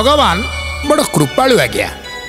भगवान बड़ कृपालु आज्ञा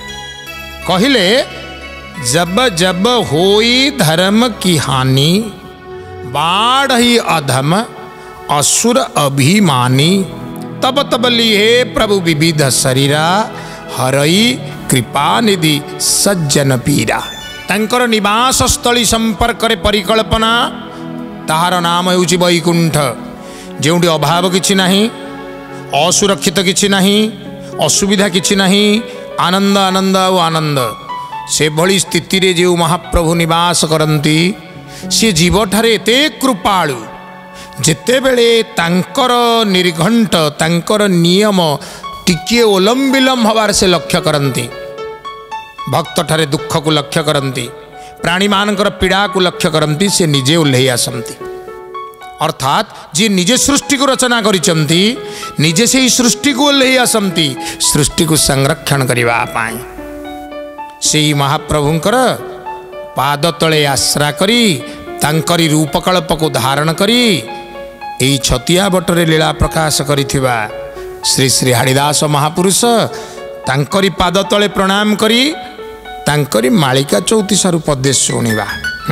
कहले जब जब होई धर्म की हानि बाढ़ ही अधम असुर अभिमानी तब तब लिए प्रभु विविध शरीरा हरई कृपा निधि सज्जन पीरा। तांकर निवास स्थली संपर्क परिकल्पना ताहार नाम हेउछि वैकुंठ जोंटी अभाव किछि नाही असुरक्षित किछि नाही असुविधा किछि नाही आनंद आनंद और आनंद से भली स्थिति रे जो महाप्रभु निवास करती सी जीवठारे एते कृपालु जेते बेले तांकर निर्घंट तांकर नियम टिके ओलम विलम हबार से लक्ष्य करती भक्त ठारे दुख को लक्ष्य करती प्राणी मानकर पीड़ा को लक्ष्य करती से निजे ओह्लई आसती अर्थात जी निजे सृष्टि को रचना करिसंती निजे से ही सृष्टि को ओह्लई आसती सृष्टि को संरक्षण करने पाई से महाप्रभुंकर पाद तले आश्रा करी तांकरी रूपकल्प को धारण करी एई छतिया बटरे लीला प्रकाश करिथिबा श्री श्री हरिदास महापुरुष तांकरी पाद तले प्रणाम करी तांकरी मालिका चौतीसारु पदे शुणिबा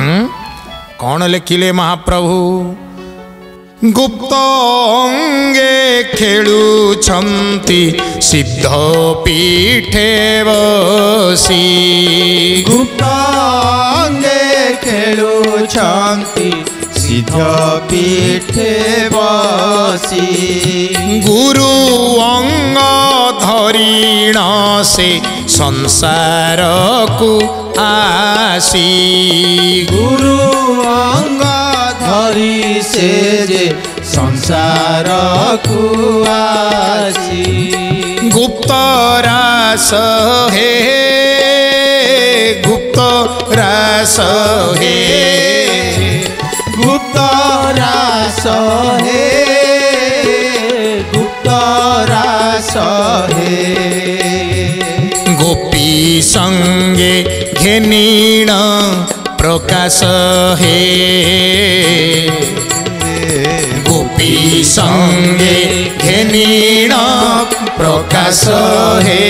कौन लेखिले महाप्रभु गुप्त अंगे खेलुछंती सिद्ध पीठे बसी गुप्त अंगे खेलुछंती सिद्ध पीठे बसी गुरु अंग धरीण से संसार को आसी गुरु अंग धरी से जे संसार को आसी गुप्त रास हे गुप्त रास हे गुप्त रास हे गुप्त रास हे गोपी संगे घेनीण प्रकाश हे गोपी संगे घेनीण प्रकाश हे।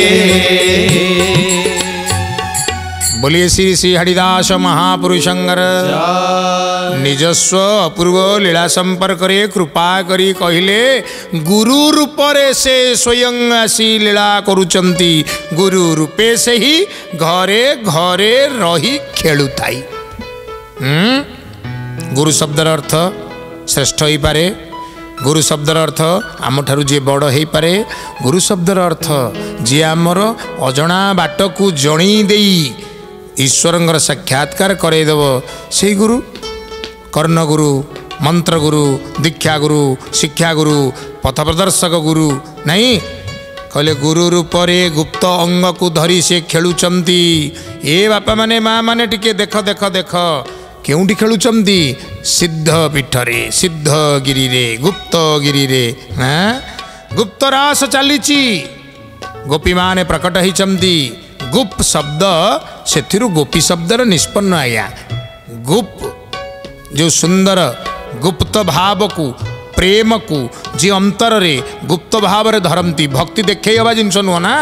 बोलिए श्री श्री हरिदास महापुरुषंगर निजस्व अपूर्व लीला संपर्क रे कृपा करी कहले गुरु रूप रे से स्वयं आसी लीला करुचंती गुरु रूपे से ही घरे घरे रही खेलु थाई। गुरु शब्दर अर्थ श्रेष्ठ हो पारे गुरु शब्दर अर्थ आम ठारू जी बड़ हो पारे गुरु शब्दर अर्थ जी आमर अजणा बाट को जणी देई ईश्वरंगर साक्षात्कार करदेव से गुरु कर्ण गुरु मंत्र गुरु दीक्षा गुरु शिक्षा गुरु पथ प्रदर्शक गुरु नहीं कहले गुरु रूप रे गुप्त अंग को धरी से खेलुचंती ए बापा माने माँ माने टिके देख देख देख केउंटी खेलुचंती सिद्ध पीठरे सिद्ध गिरी रे गुप्त गिरी रे गुप्त रास चलीची गोपी माने प्रकट होइचंती गुप शब्द से गोपी शब्दर निष्पन्न आया गुप जो सुंदर गुप्त भाव को प्रेम को जी अंतर रे गुप्त भाव रे धरती भक्ति देखे हवा जिनस नुह ना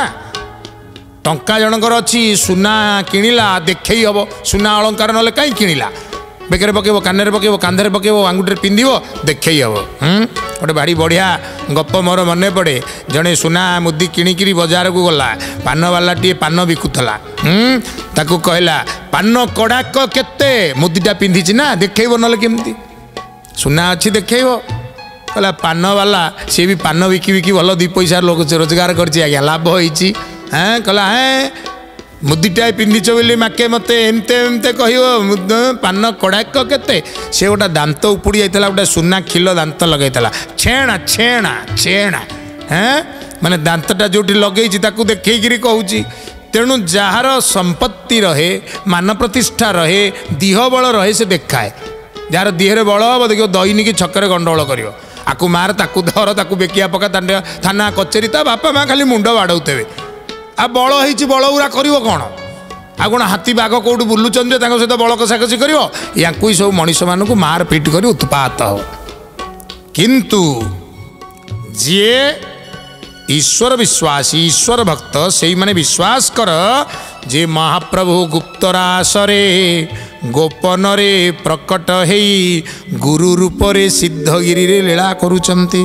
टंका जनकर अच्छी सुना किणिला देखे हम सुना अलंकार ना कहीं किणिला बेकर पकेब कान पकेब कांधे पकेब आंगुठी पिंध देखे हम गोटे भारी बढ़िया गप मोर मन पड़े जड़े सुना मुदी किणिकी बजार को गला पान वाला टी पान बिकुला ताकू कहला पान कड़ाक केते मुदीटा पिंधि ना देखब ना केमती सुना अच्छी देखब कहला पान वाला सी भी पान बिकी बिकी भल दी पैसा लोक रोजगार कर लाभ होती हाँ कहला हाँ मुदीटा पिंधिच बोली माके मत एमते एमते कह पान कड़ाक केते से गोटा दांत उपुड़ी जाता गोटे सुना खिल दांत लगे छेणा छेणा छेणा हाँ माने दांतटा जो लगे देखी कहूँ तेणु जार संपत्ति रहे मान प्रतिष्ठा रहे दीह बल रहे से देखाए जार दीहरे बल हम देखो दैनिक छकरे गंडगोल कर आकु मार ताकु धर ताकू बेकिया पका थाना कचेरी ता बापा माँ खाली मुंड बाड़ौते आ बल हो बल गुरा कर कौन आ कौन हाथी बाघ कौट बुलूचन सहित बल कषाकषि कर या सब मनीष मान मार पिट कर उत्पात हो किंतु जी ईश्वर विश्वासी ईश्वर भक्त से मैंने विश्वास कर जे महाप्रभु गुप्तरासरे गोपन रे प्रकट है गुरु रूप रे सिद्धगिरी रे लीला करुचंती।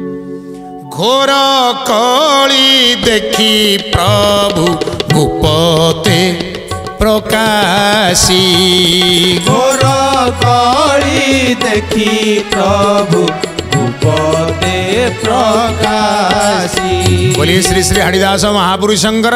घोर कली देखी प्रभु गुप्ते प्रकाशी घोर कली देखी प्रभु गुप्ते प्रकाशी। बोलिए श्री श्री हरिदास महापुरुषंकर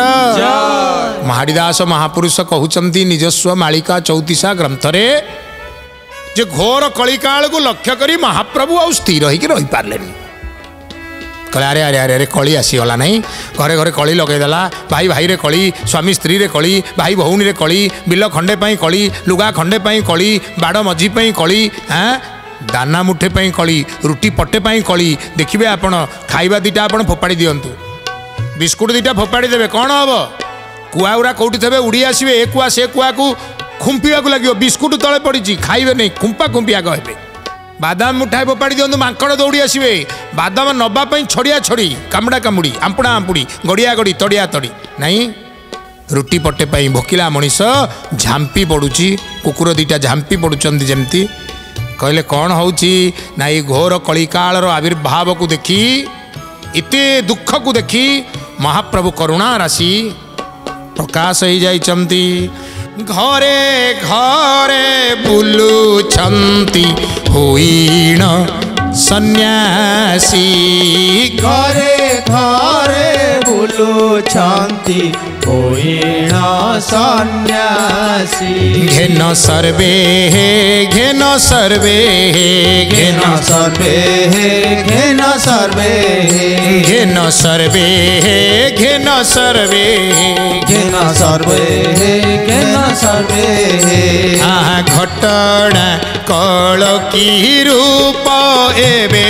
हरिदास महापुरुष कहउचंती निजस्व मालिका 34 ग्रंथरे जे घोर कलिकाल को लक्ष्य करी महाप्रभु आ स्थिर होइके रही पारलेनी। कहले अरे अरे अरे अरे कली आसीगला नहीं घरे घरे कली लगेदेला भाई भाई रे कली स्वामी स्त्री रे कली भाई भौणी रे कली बिल खंडे पाई कली लुगा खंडे पाई कली बाड़ मझी पाई कली हाँ दाना मुठे पाई कली रुटी पटे पाई कली देखिए आपण खाइबा दीटा आपण फोपाड़ी दियंतु बिस्कुट दीटा फोपाड़ी देवे कौन हम कुआ कौटी थे उड़ी आसवे ए कुआ से कुआ को खुंपिया लगे बिस्कुट तले पड़ी खाइबे नहीं खुंपा खुंपिया कहबे बादाम मुठाए फोपाड़ी दियंतु मांकड़ दौड़ी आसवे बादाम नवापाई छड़िया छड़ी कामुड़ा कामुड़ी आंपुड़ा आंपुड़ी गड़िया गड़ी तड़िया तड़ी नहीं रुटी पटे पाई भोकिला मनीष झांपी पड़ुची कुकुर दीटा झांपी पड़ुचंती जमती कहले कौन होउची ना ये घोर कलिकाल आविर्भाव को देखी इते दुख को देखी महाप्रभु करुणा राशि प्रकाश हो जाइचंती। घरे घरे बुलुछंती होइण सन्यासी घरे घरे बुलुछंती होइण सन्यासी। घेन सर्वे घेन सर्वे घेन सर्वे घेन सर्वे घेन सर्वे घेन सर्वे घेन सर्वे घेन सर्वे। आहा घटना कल की रूप एबे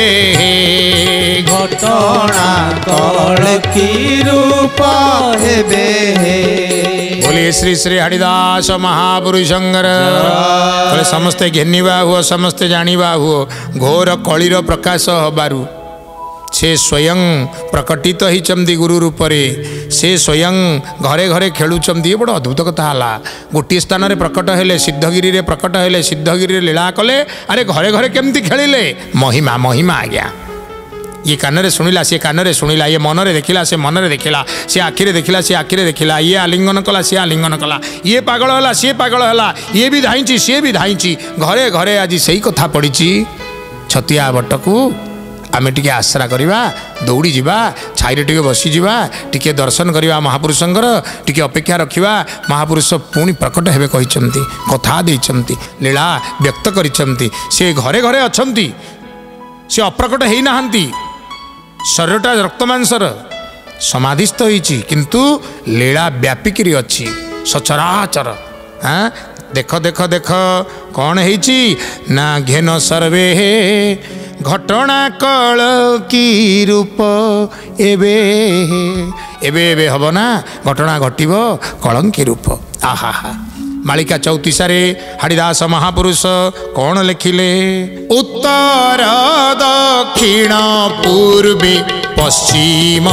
घटना कल की रूप हेबे। बोलिए श्री श्री हरिदास महापुरुषंकर समस्ते घेनिबा हुओ समस्ते जानिबा हुओ घोर कलिर प्रकाश हबारु से स्वयं प्रकटित होइचंदी गुरु रूप रे से स्वयं घरे घरे खेलुचंदी। बड़ अद्भुत कथा हला गोटे स्थान रे प्रकट हेले सिद्धगिरी रे प्रकट हेले सिद्धगिरी रे लीला कले अरे घरे घरे केमती खेलिले महिमा महिमा आज्ञा ये कान रे शुणिला सी कान रे शुणिला ये मन रे देखिला से मन रे देखिला से आखिरे देखिला से आखिरे देखिला ये आलिंगन कला से आलिंगन कला ये पागल हला सी पागल हला ये भी धाइंची सी भी धाइंची घरे घरे आज सही कथा पड़ीची। छतिया बटकू आमे टिके आश्रा करिबा दौड़ी जिबा छाईरे टिके बसी जिबा टिके दर्शन करिबा महापुरुषंकर टिके अपेक्षा रखिबा महापुरुष पुणी प्रकट हेबे कहिचंती कथा देइचंती लीला व्यक्त करिचंती से घरे घरे अछंती से अप्रकट हेई नाहंती शरीरटा रक्तमांसर समाधिस्थ होइची किंतु लीला व्यापिकी अच्छी सचराचर। हाँ देख देख देख कौन हेइची ना घेन सर्वे घटना कल की रूप एबे एबे एबे हब ना घटना घटिब कलंकी रूप। आहा हा मालिका 34 हरिदास महापुरुष कौन लिखिले उत्तर दक्षिण पूर्वे पश्चिम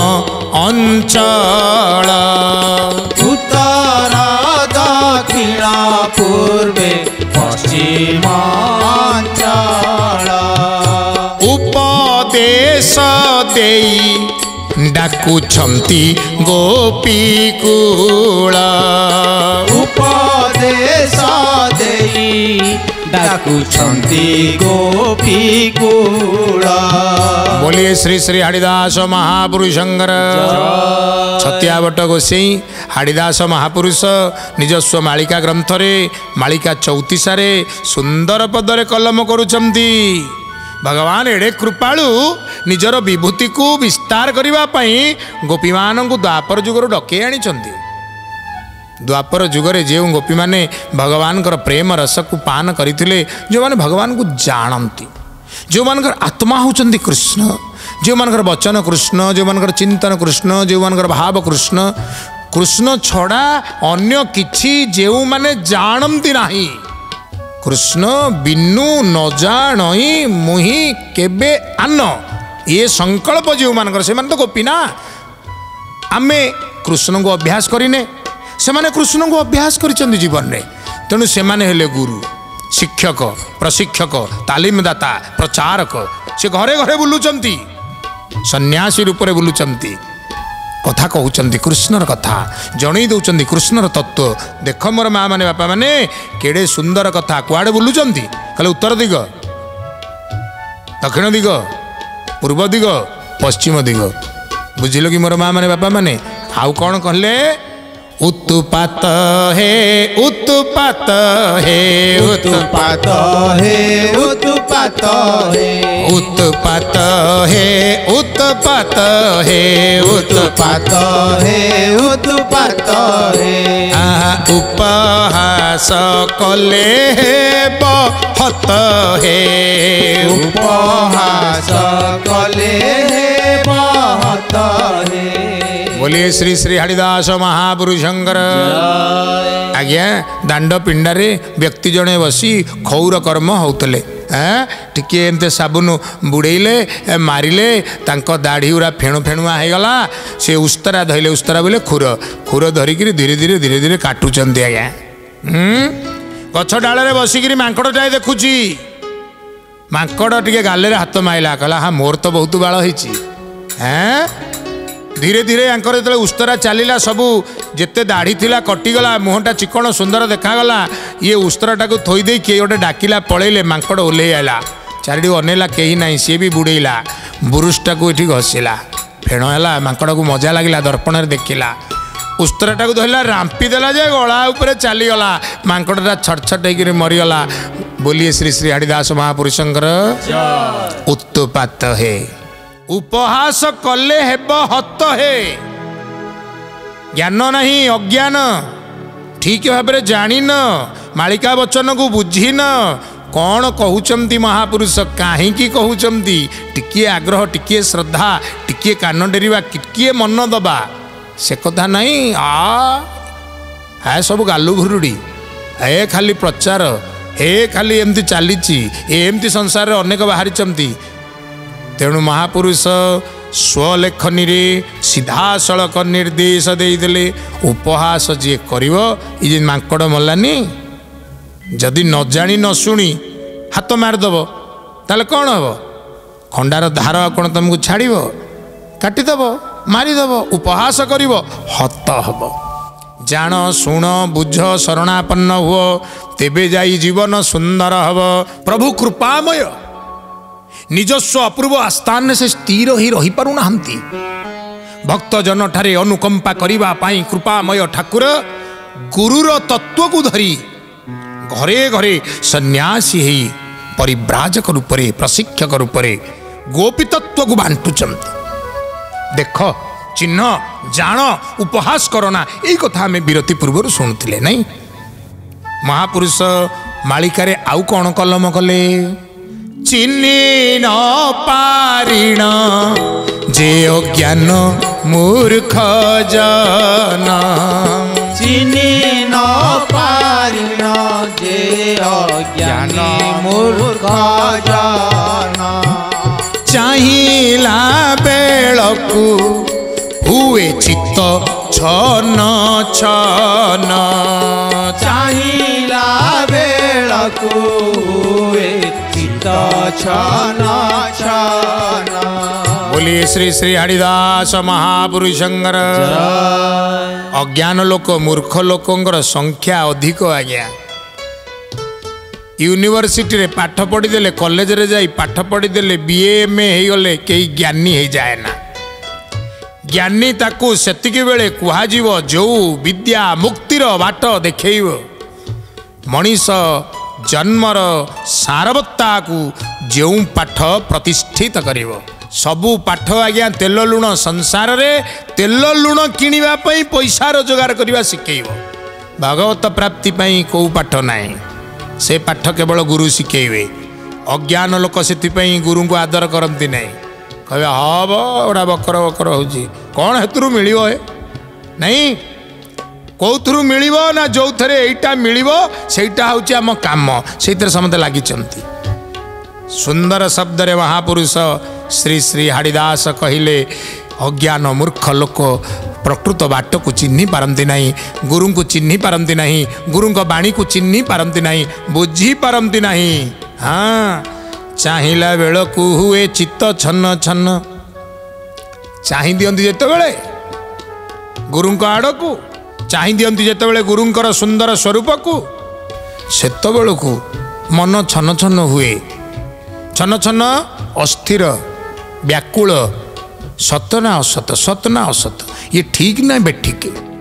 अंचल उत्तर दक्षिण पूर्वे पश्चिम अंचल उपदेश देई डाकुछंती गोपीकूल उपदेश देई डाकुछंती गोपीकूल। बोलिए श्री श्री हरिदास महापुरुषंकर छत्यावट गोसाई हरिदास महापुरुष निजस्व मालिका ग्रंथरे मालिका 34 सुंदर पदरे कलम करुचंती। भगवान एड़े कृपालु निजर विभूति को विस्तार करने गोपी मान द्वापर जुगर डके आनी द्वापर जुगरे जो गोपी माने भगवान प्रेम रस को पान करते जो माने भगवान को जानती जो मान आत्मा होचंदी कृष्ण जो मान वचन कृष्ण जो मान चिंतन कृष्ण जो मान भाव कृष्ण कृष्ण छड़ा अन्य किछि जो माने जानती नहीं कृष्ण बिनु न जानई मुही केबे आन ये संकल्प जो मान से तो गोपी ना आमे कृष्ण को अभ्यास करिने सेमाने कृष्ण को अभ्यास करिसेंती जीवन में तेणु सेमाने हेले गुरु शिक्षक प्रशिक्षक तालीमदाता प्रचारक से घरे घरे बुलुचंती सन्यासी रूप में बुलुचंती कथा कहउचंती कृष्णर कथा जणई दउचंती कृष्णर तत्व देख मोर माँ माने बापा माने केड़े सुंदर कथा कुआडे बुलुचंती कहले उत्तर दिग दक्षिण दिग पूर्व दिग पश्चिम दिग बुझिल कि मोर माँ माने बापा माने आउ कौन कहले उत्तुपात हे उत्तुपात हे उत्तुपात हे उत्तुपात हे उत्तुपात हे उत्तुपात हे उत्तुपात हे उत्तुपात हे उपहास कले बहुत हे उपहास कले बहुत हे बोलिए श्री श्री हरिदास महापुरुषंकर आज्ञा दांड पिंडारे व्यक्ति जड़े बसी खौर कर्म होतले टिके एमते साबुन बुड़ेले मारिले तांको दाढ़ी उरा फेणु फेणुआ हो गला से उस्तरा धइले उस्तरा बोले खुर खुर धरिकी धीरे धीरे धीरे धीरे काटुचंती आज्ञा गछ डाल बसिक मांकड़टाए देखुची मांकड़ टिके गाले हाथ माइला कहला हाँ मोर तो बहुत बाल होइची धीरे धीरे यांकर जो उस्तरा चलला सबू जिते दाढ़ी थिला कटिगला मुहटा चिकण सुंदर देखागला ये उस्तराटा को थोईदे किए गोटे डाकिला पलैले मांकड़ ओल्हे आला चारिटी अनेला कहीं ना सी भी बुड़ेला बुरुषटा को ये घसीला फेण है मांकड़ को मजा लगे दर्पण देखला उस्तराटा को धरला रांपी देला जे गला उपरे चलीगला मांकड़टा छटछट होकर मरीगला बोलिए श्री श्री हरिदास महापुरुषंकर उत्तुपात हे उपहास कले हेब हत हे ज्ञान नहीं अज्ञान ठीक भाव में जानिन मालिका वचन को बुझिन कौन कहउचंती महापुरुष काहे कहउचंती टिके आग्रह टिके श्रद्धा टिके कान डेरिबा टिके मन दबा से कथा नहीं है सब गालु भुरुड़ी ए खाली प्रचार ए खाली एमती चली एमती संसार अनेक बाहरी तेणु महापुरुष स्वलेखनी रे सीधा सड़क निर्देश देदेले उपहास जी कर मांकड़ मलानी जदि न जानी न शुणी हाथ मारिदेव ताले कौन हम खंडार धार कौन तुमको छाड़ काटिदेव मारिदेव उपहास कर हत हम जान शुण बुझ शरणापन्न हुओ तेबे जाई जीवन सुंदर हब प्रभु कृपामय निजस्व अपूर्व आस्थान से स्थिर ही रही पारु नाहंती भक्त जन ठारे अनुकंपा करिबा पाई कृपामय ठाकुर गुरुर तत्व को धरी घरे घरे सन्यासी ही परिव्राजक रूप में प्रशिक्षक रूप में गोपी तत्व को बांटुचंती देख चिन्ह जान उपहास करना यही कथा आम विरति पूर्व शुणुले नहीं महापुरुष मालिकारे आउ कौन कलम कले चिन्हि न पारिण जे अज्ञान मूर्ख जन चिन्हि न पारिण जे अज्ञान मूर्ख जन चाहिला बेलकु हुए चित्त छन छन चाहिला बेलकु हुए छन छन बोलिए श्री श्री हरिदास महापुरुषंकर अज्ञान लोक मूर्ख लोकंकर संख्या अधिक आज्ञा यूनिवर्सिटी रे पाठ पढ़ीदे कॉलेज रे जाई पाठ पढ़ीदे बीए एमए हो गले कई ज्ञानी हो जाए ना ज्ञानी ताकू सेतिकी बेले कुहाजिव जो विद्या मुक्तिर बाट देखैव मनीष जन्मर सारवत्ता को जो पाठ प्रतिष्ठित करिव सबू पाठ आज्ञा तेल लुण संसार रे तेल लुण किनिबा पई पैसा रोजगार करवा शिखेव भगवत प्राप्ति पई को पाठ नाही से पाठ केवल गुरु शिखेबे अज्ञान लोक से गुरु को आदर करती नहीं कहे हाँ बड़ा बकर बकर हो कौन हेतु मिल नहीं कौथु मिल ना जो थे यहीटा मिल सेटा हूँ आम कम से समस्त लगी सुंदर शब्द रे महापुरुष श्री श्री हरिदास कहले अज्ञान मूर्ख लोक प्रकृत बाट को चिन्ह पारती नहीं, गुरु को चिन्ह पारती नहीं, गुरु बाणी को चिन्ह पारती नहीं, बुझी पारती नहीं। हाँ, चाहिला बेल को हुए चित्त छन्न छन्न, चाहि दियंती जेतेबेले गुरु आड़ को, चाहि दियंती जेतेबेले गुरुंकर सुंदर स्वरूप को, सेतेबेल को मन छन्न छन्न हुए, छन्न छन्न अस्थिर व्याकुल, सत ना असत, सत ना असत, ये ठीक ना बेठिक,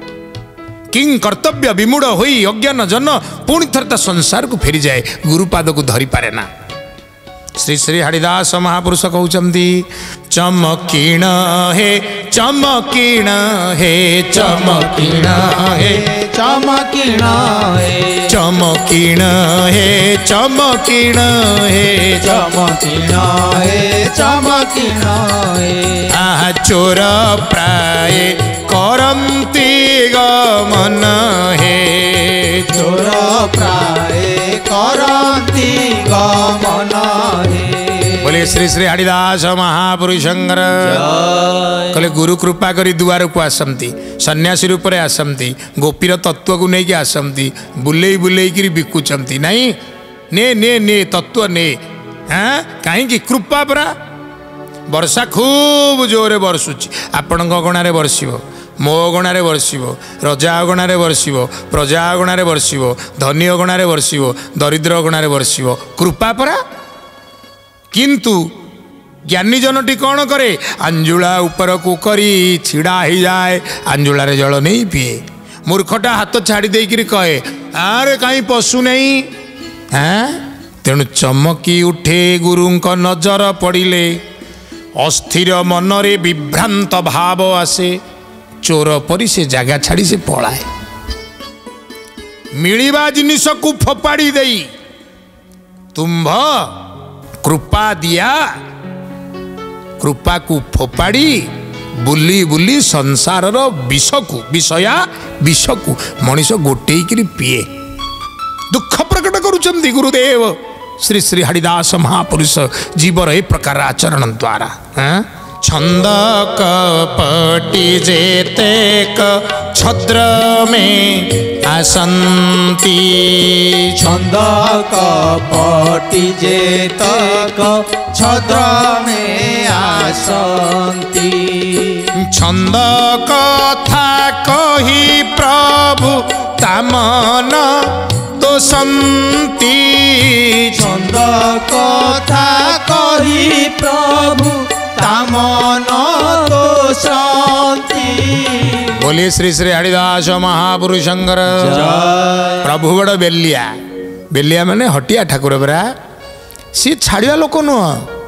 किं कर्तव्य विमूढ़ होई अज्ञान जन पुणी थरता संसार को फेरी जाए, गुरुपाद को धरी पारे ना। श्री श्री हरिदास महापुरुष कहउचंती चमकीण हे चमकीण हे चमकीण हे चमकीण हे चमकीण हे चमकीण हे चमकीण हे चमकीण हे आह चोर प्राय करंती गमन हे चोर प्राय करंती गमन हे। बोले श्री श्री हरिदास महापुरुषंकर कहले गुरु कृपा करी दुआर को आसती, सन्यासी रूप में आसती, गोपीर तत्व को लेकिन आसती, बुले बुले बिकुचंती नहीं, ने ने ने तत्व ने। हाँ कहीं कृपा परा वर्षा खूब जोरे बरसुची, आपण गणारे बरसिबो, मो गणारे बरसिबो, रजा गणारे बरसिबो, प्रजा गणारे बरसिबो, धनी गणारे बरसिबो, दरिद्र गणारे बरसिबो, कृपा परा। किंतु ज्ञानी जनटी कौन करे, अंजुला ऊपर को करी छिड़ा ही जाए, अंजुला रे जल नहीं पिए, मूर्खटा हाथ छाड़ी देकर कहे आरे कहीं पशु नहीं। हाँ तेणु चमकी उठे गुरुंक नजर पड़िले, अस्थिर मनरे विभ्रांत भाव आसे, चोर परी से जगह छाड़ी से पलाए, मिलिबा जिनिस को फोपाड़ी देई तुम्भ कृपा दिया, कृपा को फोपाड़ी बुली बुली संसार विष को, विषया विष को मनीष गोटेक पीए, दुख प्रकट करुचंती गुरुदेव श्री श्री हरिदास महापुरुष जीवर ए प्रकार आचरण द्वारा। छंद कपटी जेतेक छद्र में आसंती, छंद कपटी जेतेक छद्र में आसंती, छंद कथा कही प्रभु तामन तोषंती, छंद कथा कही प्रभु तामन तोषंती। बोलिए श्री श्री हरिदास महापुरुषंकर प्रभु बड़ बेलिया, बेलिया माने हटिया ठाकुर बरा, सी छाड़िया लोक नुह,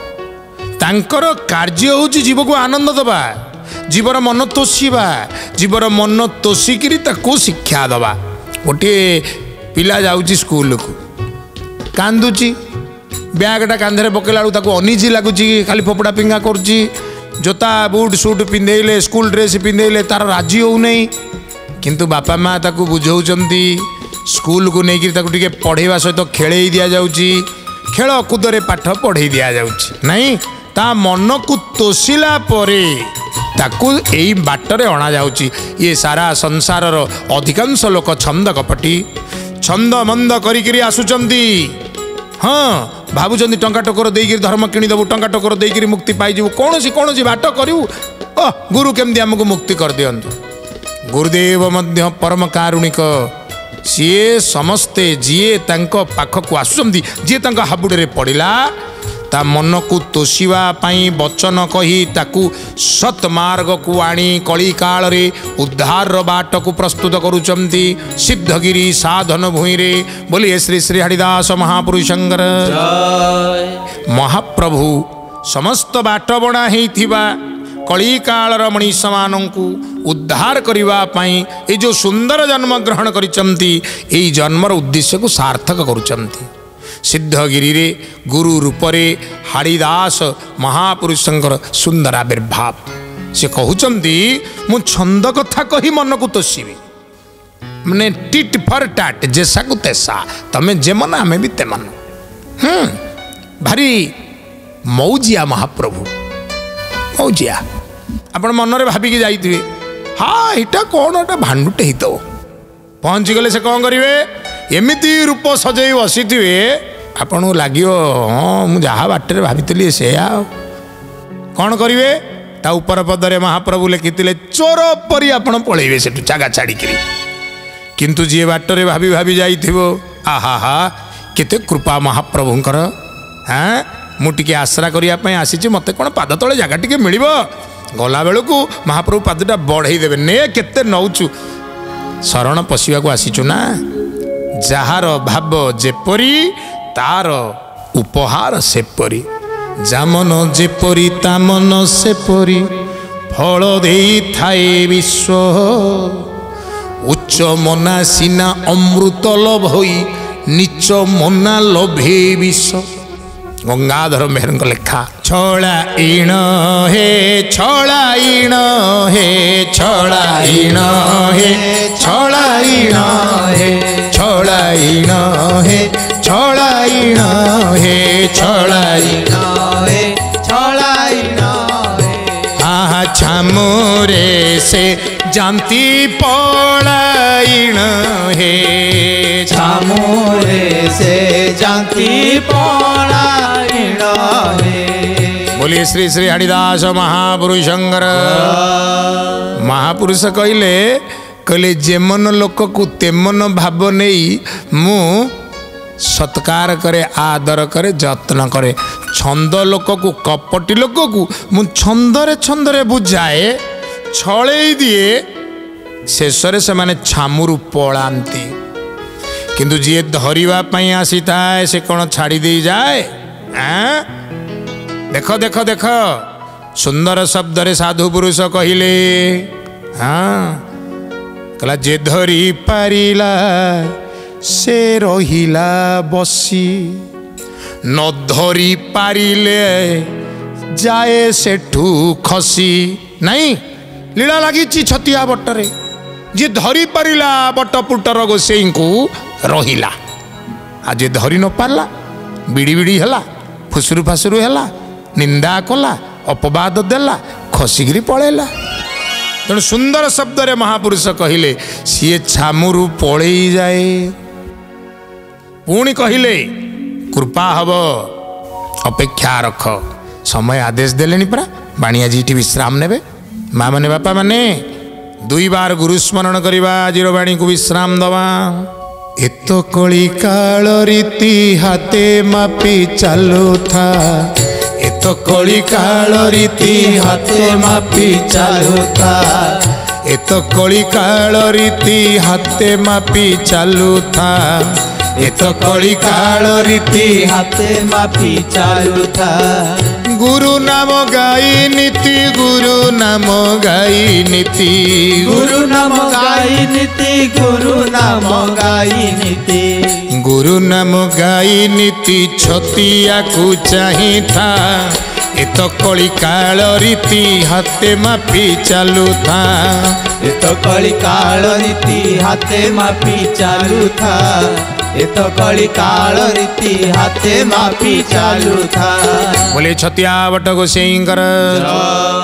तांकर कार्य होची जीव को आनंद दबा, जीवर मन तोषिबा, जीवर मन तोषिकी ताको शिक्षा दबा। गोटे पिला जाउची स्कूल को कांदुची, ब्यागटा कांधे पकेला ताको अनिजी लगुची, खाली फोपड़ा पिंगा करुची, जोता बुट सूट पिंधेले स्कूल ड्रेस पिंधेले तार राजी हो नहीं, किंतु बापा माँ ताको बुझाउचंती, स्कूल को लेकिन ताको टिके पढ़ेवा सहित तो खेले दिया जाउची, खेल कूदरे पाठ पढ़े दिया जाउची नहीं, ता मन को तोषिला परे ताकू एई बाटरे अणा जाउची। ये सारा संसार अधिकांश लोक छंद कपटी, छंद मंद करी आसुचंती। हाँ भावुचंती टंका टोकर देकर धर्म किणीदेबू, टंका टोकर देकर मुक्ति पाइबू, कौन सी बाट करू, गुरु केमती आमको मुक्ति कर दियंतु। गुरुदेव मध्य परम कारुणिक, सीए समस्ते जीए तांको पाखक आसुचंती, जीए तांको हाबुड़े पड़िला ता मन को तोषिवा पाई वचन कही ताकू सत्मार्ग को आनी कली काल रे उद्धार बाट को प्रस्तुत करुचंती सिद्धगिरी साधन भूई रे। बोलिए श्री श्री हरिदास महापुरुषंकर महाप्रभु समस्त बाट बणा हेइथिबा कली कालर मनीष मानू उद्धार करने ये जो सुंदर जन्म ग्रहण करिचंती एई जन्मर उद्देश्य को सार्थक करुचंती। सिद्धगिरी रे गुरु रूपरे हरिदास महापुरुषंकर सुंदर आविर्भाव से कहउचंती मु छंद कथा कही मन को तोषिबी, माने टिट फर टाट जैसा को तैसा, तमें जेमन आमे भी तेमन। भारी मौजिया महाप्रभु, मौजिया। आपण मन रे भाबिकी जाइथिबे हाँ एटा कौन एटा भांडुटे ही तो पहुँची गले से कौन करेंगे एमती रूप सजई बसी आपन लगे हाँ मुझे जहाँ बाटर भाई से कौन करेंगे ता ऊपर पदरे महाप्रभु लिखिते चोर परी आपड़ पलैबे से जागा छाड़ी किंतु जी बाटर भाभी भाभी जाइथिबो आहा हा केते कृपा महाप्रभुंकर हाँ मुझे आश्रा करने आसी मत कौन पाद तले जगह टी मिल गला बेलू महाप्रभु पादटा बढ़ई देवे ने केते नौचु शरण पशिवाक आसीचु ना जार भाव जेपरी तार उपहार सेपरी जामन जेपरी तामन सेपरी फल देई थाए विश्व उच्च मना सीना अमृत लभ होई नीच मना लभे विश्व गंगाधर मेहर लेखा छड़ा इण हे छड़ा इण हे छड़ा इण हे छड़ा इण हे छड़ा इण हे छड़ा इण हे छड़ा इण हे छड़ा इण आहा छामुरे से जानती पड़ाइण हे छामुरे से जानती पड़ाइण हे। बोलिए श्री श्री हरिदास महापुरुषंकर महापुरुष कहले कहले जेमन लोक को तेमन भाव नहीं मु सत्कार करे आदर करे जत्न करे छंद लोक को कपटी लोक को मु छंदरे छंदरे बुझाए छले दिए शेष से माने छामुरु पलांती किंतु जी धरिबा पई आसी थाए से कौन छाड़ी दे जाए देख देख देख सुंदर शब्द रे साधु पुरुष कहले हाँ कहला जे धरी पारिला से रहिला बसी न धरी पारिले जाए सेठू खसी नहीं लीला लगी छतिया बटरे जी धरी पारिला बट पुटर गोसेई को रहिला आज जे धरी न पारला बिड़ी बिड़ी हला फुसुरु फासुरु हला निंदा कला अपवाद देला खसिगिरी पळेला तेणु सुंदर शब्द रे महापुरुष कहले सी छामुरु पळेई जाए पुणी कहले कृपा हब अपेक्षा रख समय आदेश देले परा बाणिया जी विश्राम नेबे माँ मैंने बापा मैंने दुई बार गुरु स्मरण करवा आजिर बाणी को विश्राम दवा एत कली काल रीति हाथे मापी चालू था एत कली काल रीति हाथे मापी चालू था एत कली काल रीति हाथे मापी चालू था एत कली काल रीति हाथे मापी चालू था गुरु नाम गाई नीति गुरु नाम गाई नीति गुरु नाम गाई नीति गुरु नाम गाई नीति गुरु नाम गाई नीति छतिया को चाही था एत कली काल रीति हाथे मापी चालू था एत कली काल रीति हाथे मापी चालू था एत कली काल रीति हाथे मापी चालू था बोले छतिया बट गोसेई कर